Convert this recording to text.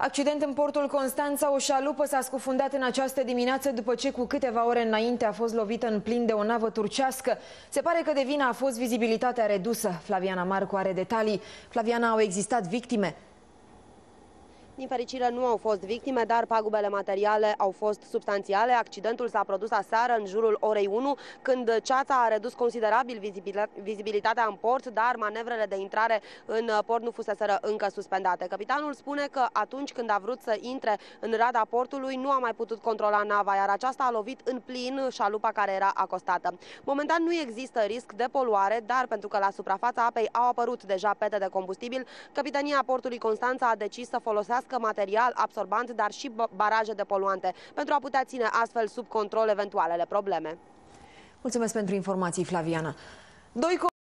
Accident în portul Constanța. O șalupă s-a scufundat în această dimineață după ce cu câteva ore înainte a fost lovită în plin de o navă turcească. Se pare că de vină a fost vizibilitatea redusă. Flaviana Marcu are detalii. Flaviana, au existat victime? Din fericire nu au fost victime, dar pagubele materiale au fost substanțiale. Accidentul s-a produs aseară în jurul orei 1, când ceața a redus considerabil vizibilitatea în port, dar manevrele de intrare în port nu fuseseră încă suspendate. Capitanul spune că atunci când a vrut să intre în rada portului, nu a mai putut controla nava, iar aceasta a lovit în plin șalupa care era acostată. Momentan nu există risc de poluare, dar pentru că la suprafața apei au apărut deja pete de combustibil, Capitania Portului Constanța a decis să folosească material absorbant, dar și baraje de poluante, pentru a putea ține astfel sub control eventualele probleme. Mulțumesc pentru informații, Flaviana.